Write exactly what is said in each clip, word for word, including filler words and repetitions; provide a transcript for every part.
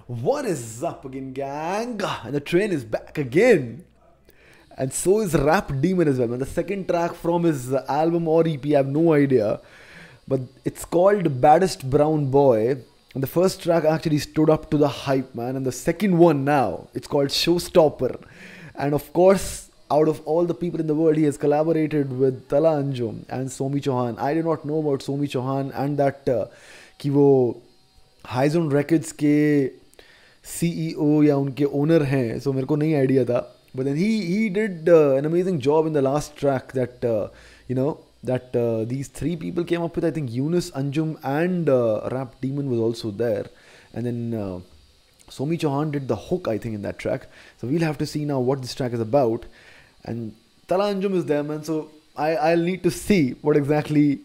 What is up again, gang? And the train is back again. And so is Rap Demon as well. And the second track from his album or E P, I have no idea. But it's called Baddest Brown Boy. And the first track actually stood up to the hype, man. And the second one now, it's called Showstopper. And of course, out of all the people in the world, he has collaborated with Tala Anjum and Somi Chauhan. I did not know about Somi Chauhan and that uh, कि वो Hi-Zone Records के C E O या उनके owner हैं. So मेरे को नहीं idea था. But then he he did uh, an amazing job in the last track that uh, you know that uh, these three people came up with. I think Yunus, Anjum and uh, Rap Demon was also there, and then uh, Somi Chauhan did the hook, I think, in that track. So we'll have to see now what this track is about. And Tala Anjum is there, man. So I I'll need to see what exactly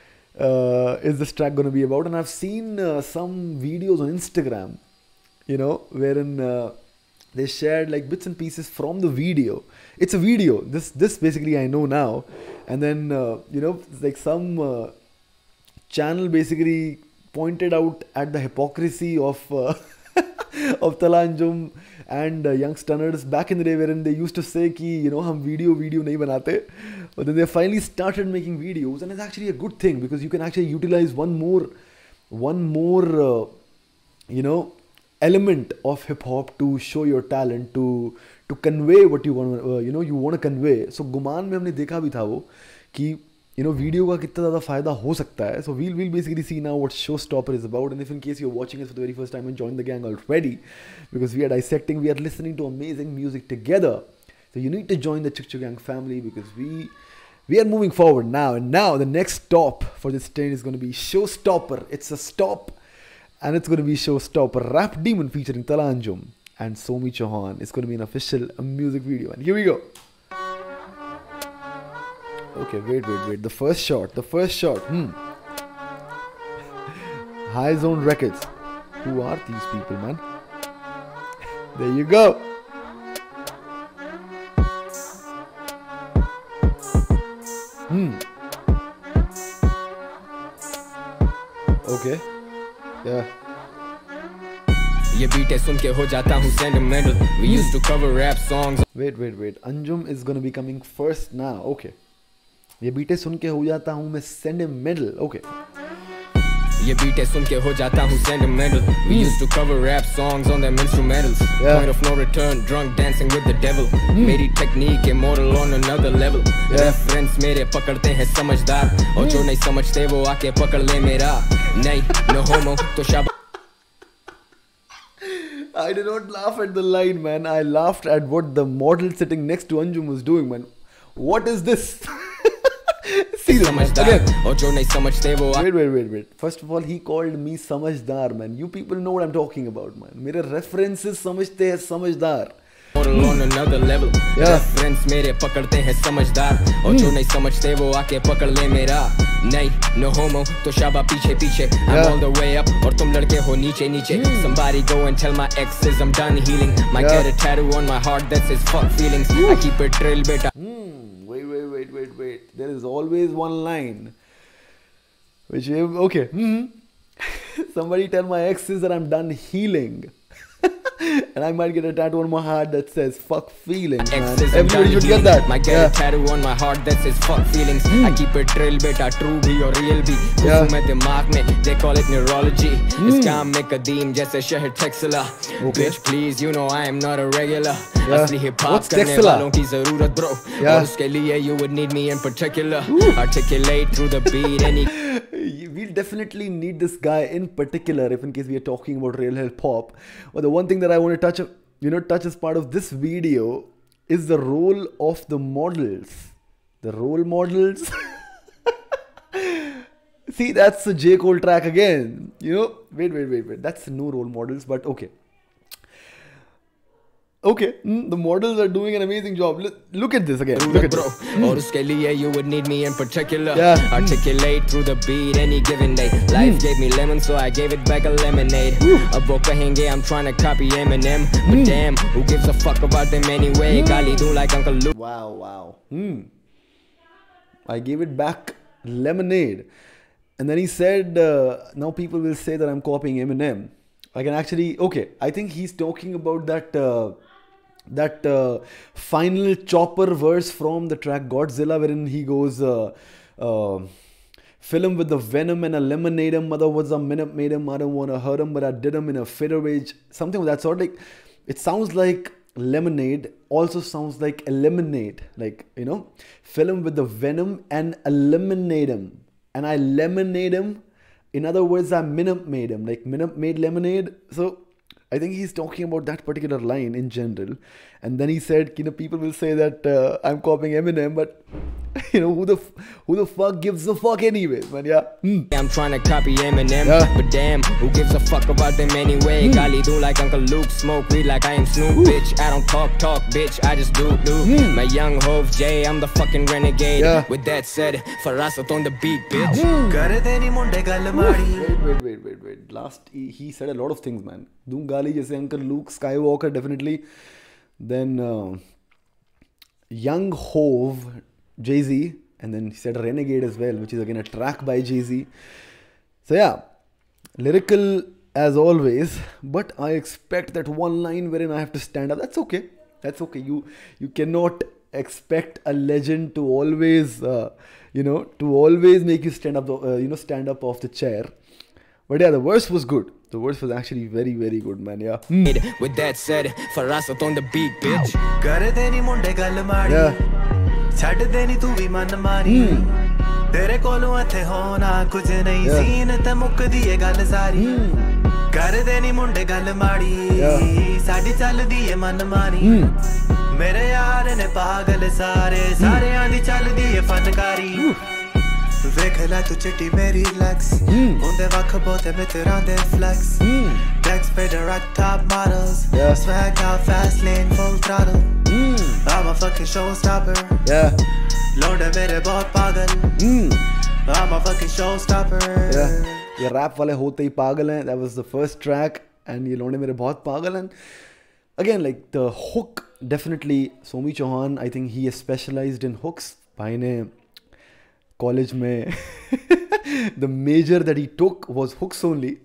uh, is this track going to be about. And I've seen uh, some videos on Instagram, you know, wherein uh, they shared like bits and pieces from the video. It's a video. This this basically I know now. And then uh, you know, like some uh, channel basically pointed out at the hypocrisy of uh, of Tala Anjum and uh, young stunners back in the day, wherein they used to say ki, you know, hum video video nahi banate. But then they finally started making videos, and it's actually a good thing because you can actually utilize one more one more uh, you know element of hip hop to show your talent, to to convey what you want uh, you know you want to convey. So Guman में हमने देखा भी था वो कि you know video का कितना ज़्यादा फायदा हो सकता है. So we'll we'll basically see now what Showstopper is about. And if in case you're watching us for the very first time and join the gang already, because we are dissecting, we are listening to amazing music together. So you need to join the Chuk Chuk Gang family because we we are moving forward now. And now the next stop for this train is going to be Showstopper. It's a stop. And it's going to be Showstopper. Rap Demon featuring Tala Anjum and Somi Chauhan. It's going to be an official music video. And here we go. Okay, wait, wait, wait. The first shot. The first shot. Hmm. Hi-Zone Records. Who are these people, man? There you go. Hmm. Okay. Yeah. ये beat है सुन के हो जाता हूँ sentimental. We used to cover rap songs. Wait, wait, wait. Anjum is gonna be coming first now. Okay. ये beat है सुन के हो जाता हूँ मैं sentimental. Okay. ये बीट है सुन के हो जाता हूँ sentimental. We used to cover rap songs on them instrumentals. Yeah. Point of no return, drunk dancing with the devil. मेरी technique immortal on another level. Yeah. Reference मेरे पकड़ते हैं समझदार और जो नहीं समझते वो आके पकड़ ले मेरा. नहीं, no homo तो शाबाश. I did not laugh at the line, man. I laughed at what the model sitting next to Anjum was doing, man. What is this? See this, man. Again. और जो नहीं समझते वो Wait, wait, wait, wait. First of all, he called me Samajdar, man. You people know what I'm talking about, man. मेरे references समझते हैं समझदार. on another level. Yeah. Reference मेरे पकड़ते हैं समझदार और जो नहीं समझते वो आके पकड़ ले मेरा. नहीं, no homo तो शाबा पीछे पीछे. I'm Yeah. all the way up और तुम लड़के हो नीचे नीचे. Somebody go and tell my exes I'm done healing. Might Yeah. get a tattoo on my heart that says fuck feelings. I keep it real beta. Hmm. Wait, wait, wait, wait, wait. There is always one line. Which, okay. Hmm. Somebody tell my exes that I'm done healing. And I might get a tattoo on my heart that says fuck feelings, man. Exes I'm Everybody done should get healing. that. Might get Yeah. a tattoo on my heart that says fuck feelings. I keep it real beta, true भी और real भी. Yeah. घुसूं मैं दिमाग में, they call it neurology. इस काम में कदीम जैसे शहर Taxila. Okay. Bitch please, you know I am not a regular. Yeah. असली hip hop What's करने Texela? वालों की जरूरत bro. Yeah. और उसके लिए you would need me in particular. Articulate through the beat any. We'll definitely need this guy in particular if in case we are talking about real hip hop. But the one thing that I want to touch, you know, touch as part of this video is the role of the models. The role models. See, that's the J. Cole track again. You know, wait, wait, wait, wait. That's no role models, but okay. Okay, mm, the models are doing an amazing job. Look, look at this again. Look at bro. this. और उसके लिए you would need me in particular. Yeah. Articulate through the beat any given day. Life gave me lemon so I gave it back a lemonade. अब वो कहेंगे I'm trying to copy Eminem, but damn, who gives a fuck about them anyway? गाली दूं like Uncle Luke. Wow, wow. Hmm. I gave it back lemonade. And then he said, uh, now people will say that I'm copying Eminem. I can actually, okay, I think he's talking about that uh, that uh, final Chopper verse from the track Godzilla, wherein he goes, uh, uh, fill him with the venom and eliminate him, mother was a minute made him, I don't want to hurt him, but I did him in a fit of rage, something of that sort. Like, it sounds like lemonade, also sounds like eliminate, like, you know, fill him with the venom and eliminate him, and I lemonade him. In other words, I minute made him, like minute made lemonade. So I think he's talking about that particular line in general. And then he said, you know, people will say that uh, I'm copying Eminem, but you know, who the f who the fuck gives a fuck anyways, man? Yeah. Mm. I'm trying to copy Eminem, yeah. But damn, who gives a fuck about them anyway? Mm. Gali do like Uncle Luke, smoke weed like I am Snoop, Ooh. Bitch. I don't talk, talk, bitch, I just do, do. Mm. My young Hov J, I'm the fucking renegade. Yeah. With that said, Farasat on the beat, bitch. Mm. Wait, wait, wait, wait, wait. Last, he, he said a lot of things, man. Doom Gali, jaise Uncle Luke Skywalker, definitely. Then uh, young Hov, Jay-Z, and then he said Renegade as well, which is again a track by Jay-Z. So yeah, lyrical as always, but I expect that one line wherein I have to stand up. That's okay. That's okay. You you cannot expect a legend to always, uh, you know, to always make you stand up, uh, you know, stand up off the chair. But yeah, the verse was good. The verse was actually very, very good, man. Yeah. Mm. With that said, Farasat on the beat, bitch. Yeah. ਛੱਡ ਦੇਣੀ ਤੂੰ ਵੀ ਮਨ ਮਾਰੀ ਤੇਰੇ ਕੋਲੋਂ ਇੱਥੇ ਹੋਣਾ ਕੁਝ ਨਹੀਂ ਸੀਨ ਤੇ ਮੁੱਕਦੀ ਏ ਗੱਲ ਸਾਰੀ ਕਰ ਦੇਣੀ ਮੁੰਡੇ ਗੱਲ ਮਾੜੀ ਸਾਡੀ ਚੱਲਦੀ ਏ ਮਨ ਮਾਰੀ ਮੇਰੇ ਯਾਰ ਨੇ ਪਾਗਲ ਸਾਰੇ ਸਾਰਿਆਂ ਦੀ ਚੱਲਦੀ ਏ ਫਨਕਾਰੀ ਵੇਖ ਲੈ ਤੂੰ ਚਿੱਟੀ ਮੇਰੀ ਲੈਕਸ ਹੁੰਦੇ ਵੱਖ ਬਹੁਤੇ ਮਿੱਤਰਾਂ ਦੇ flex Dex for the rock top models yeah. Swag out fast lane full throttle mm. I'm a fucking showstopper yeah. Lord mere bahut pagal mm. I'm a fucking showstopper yeah. Ye rap wale hote hi pagal hain. That was the first track and ye Lord mere bahut pagal hain. Again, like the hook, definitely Somi Chauhan, I think he is specialized in hooks. Bhai ne college mein the major that he took was hooks only.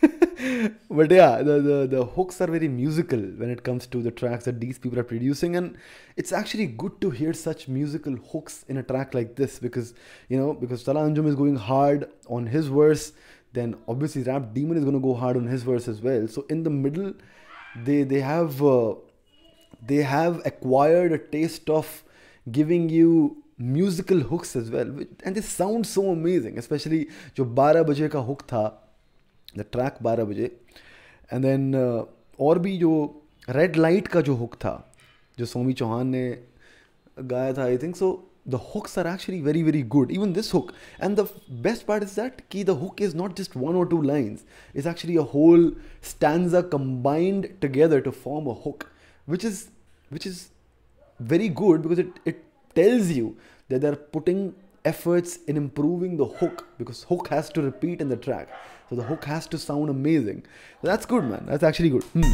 But yeah, the, the, the hooks are very musical when it comes to the tracks that these people are producing, and it's actually good to hear such musical hooks in a track like this, because, you know, because Salah Anjum is going hard on his verse, then obviously Rap Demon is going to go hard on his verse as well. So in the middle, they they have uh, they have acquired a taste of giving you musical hooks as well, and they sound so amazing, especially jo बारह बजे का hook था, the track बारह बजे, and then uh, और भी जो red light का जो हुक था जो सोमी चौहान ने गाया था, I think so the hooks are actually very very good, even this hook. And the best part is that ki the hook is not just one or two lines, it's actually a whole stanza combined together to form a hook, which is which is very good, because it, it tells you that they're putting efforts in improving the hook, because hook has to repeat in the track, so the hook has to sound amazing. So that's good, man. That's actually good. Hmm.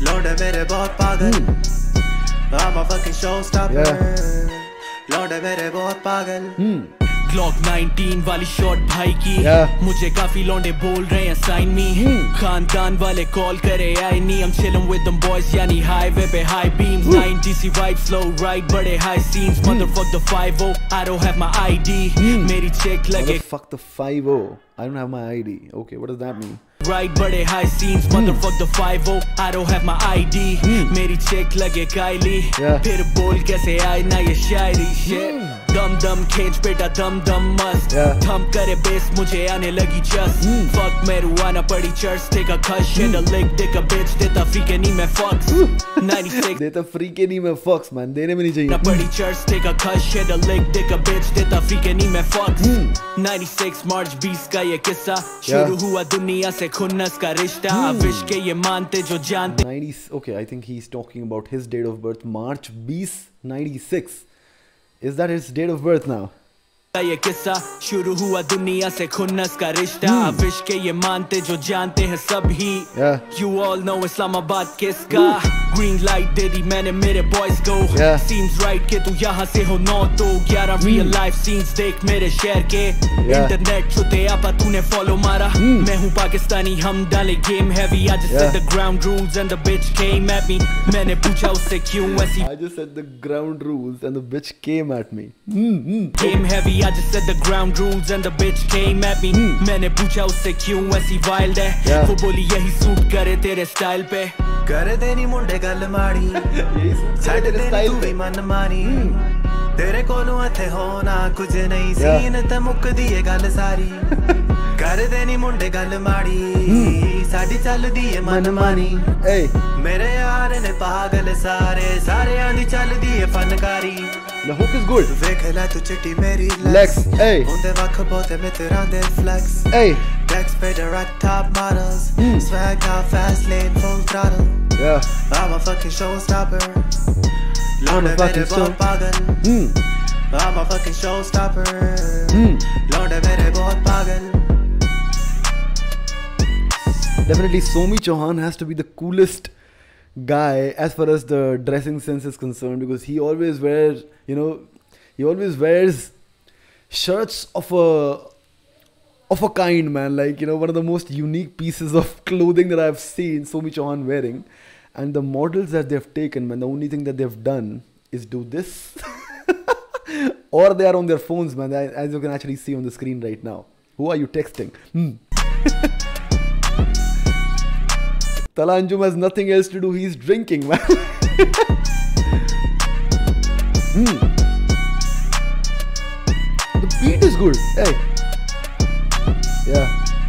Hmm. I'm a fucking showstopper. Yeah. Hmm. Glock nineteen वाली shot भाई की yeah. मुझे काफी लौंडे बोल रहे हैं sign me hmm. खानदान वाले कॉल करे आई नी I'm chilling with them boys यानी हाईवे पे high beams hmm. ninety C vibe slow ride बड़े high scenes hmm. motherfuck the five oh I don't have my I D hmm. मेरी chick लगे motherfuck the five oh I don't have my I D. Okay, what does that mean? Right, बड़े high scenes, motherfuck the five oh I don't have my I D hmm. मेरी chick लगे Kylie yeah. फिर बोल कैसे आए ना ये शायरी shit hmm. दम दम खींच बेटा दम दम मस्त yeah. थम करे बेस मुझे आने लगी just hmm. fuck marijuana पड़ी church take a cut shit a lick dick a bitch देता free के नहीं मैं fucks ninety-six देता free के नहीं मैं fucks man देने में नहीं चाहिए पड़ी church take a cut shit a lick dick a bitch देता free के नहीं मैं fucks hmm. ninety-six March बीस का ये किस्सा शुरू हुआ दुनिया से खुन्नस का रिश्ता विश के ये मानते जो जानते ninety okay, I think he's talking about his date of birth, March बीस ninety-six. Is that his date of birth now? ये किस्सा शुरू हुआ दुनिया से खुन्नस का रिश्ता विश के ये मानते जो जानते हैं सब ही yeah. You all know Islamabad किसका green light दे दी मैंने मेरे boys को yeah. seems right कि तू यहाँ से हो नौ तो ग्यारह mm. real life scenes देख मेरे शहर के yeah. internet छुते आपा तूने follow मारा mm. मैं हूँ पाकिस्तानी हम डाले game heavy I just yeah. said the ground rules and the bitch came at me मैंने पूछा उससे क्यों ऐसी I just said the ground rules and the bitch came at me mm, mm. game heavy I just said the ground rules and the bitch came at me mm. मैंने पूछा उससे क्यों ऐसी wild है yeah. वो बोली यही suit करे तेरे स्टाइल पे कर देनी मुंडे गल माड़ी छड़ देनी तू भी मन मानी तेरे कोलों इत्थे होना कुछ नहीं सीन ते मुकदी ए गल सारी कर देनी मुंडे गल माड़ी साडी चलदी ए मन मानी मेरे यार ने पागल सारे सारे आंदी चलदी ए फनकारी The hook is good. देख ले तू चिट्टी मेरी Lex, hey. उनदे वख बोते मित्रा दे flex. Hey. Dex paid the right top models. Mm. Swag out fast lane full throttle. Yeah. I'm a fucking showstopper. I'm a fucking show. Mm. I'm a fucking showstopper. Mm. Lord mere bahut pagal. Definitely Somi Chauhan has to be the coolest guy as far as the dressing sense is concerned, because he always wears, you know, he always wears shirts of a of a kind, man. Like, you know, one of the most unique pieces of clothing that I've seen Somi Chauhan wearing. And the models that they've taken, man, the only thing that they've done is do this. Or they are on their phones, man, as you can actually see on the screen right now. Who are you texting? Hmm. Tala Anjum has nothing else to do, he's drinking, man. mm. The beat is good, hey. Yeah.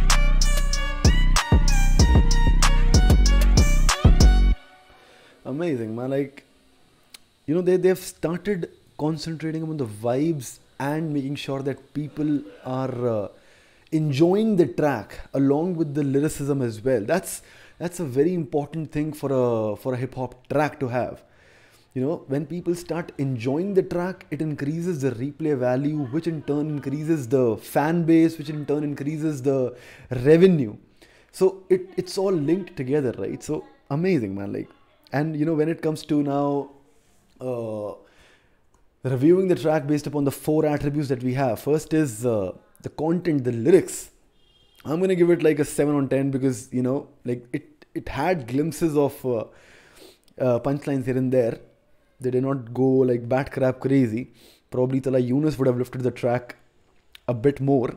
Amazing, man. Like, you know, they, they've started concentrating on the vibes and making sure that people are uh, enjoying the track along with the lyricism as well. That's That's a very important thing for a for a hip hop track to have. You know, when people start enjoying the track, it increases the replay value, which in turn increases the fan base, which in turn increases the revenue. So it it's all linked together, right? So amazing, man. Like, and you know, when it comes to now uh, reviewing the track based upon the four attributes that we have, first is uh, the content, the lyrics. I'm gonna give it like a seven on ten because, you know, like it it had glimpses of uh, uh, punchlines here and there. They did not go like bat crap crazy. Probably Tala Yunus would have lifted the track a bit more.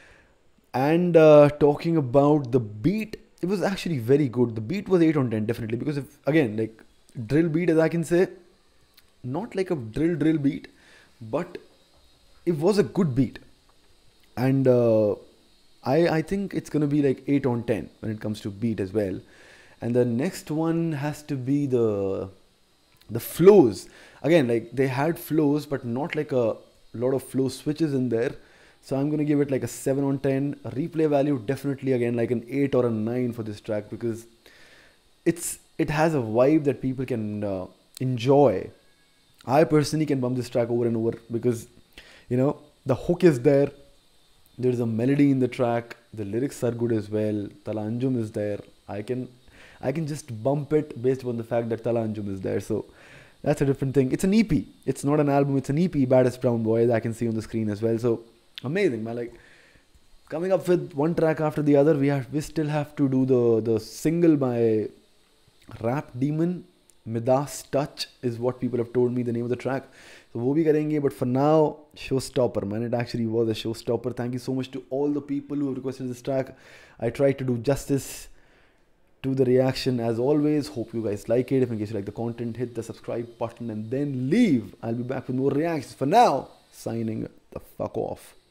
And uh, talking about the beat, it was actually very good. The beat was eight on ten definitely, because if, again, like drill beat, as I can say, not like a drill drill beat, but it was a good beat. And uh, I, I think it's going to be like eight on ten when it comes to beat as well. And the next one has to be the the flows. Again, like they had flows, but not like a lot of flow switches in there. So I'm going to give it like a seven on ten. Replay value, definitely again like an eight or a nine for this track, because it's it has a vibe that people can uh, enjoy. I personally can bump this track over and over because, you know, the hook is there. There's a melody in the track. The lyrics are good as well. Tala Anjum is there. I can I can just bump it based upon the fact that Tala Anjum is there. So that's a different thing. It's an E P. It's not an album. It's an E P. Baddest Brown Boy, I can see on the screen as well. So amazing, man. Like, coming up with one track after the other, we have we still have to do the the single by Rap Demon. Midas Touch is what people have told me the name of the track. So wo bhi karenge, but for now, showstopper, man. It actually was a showstopper. Thank you so much to all the people who have requested this track. I tried to do justice to the reaction as always. Hope you guys like it. If in case you like the content, hit the subscribe button and then leave. I'll be back with more reactions. For now, signing the fuck off.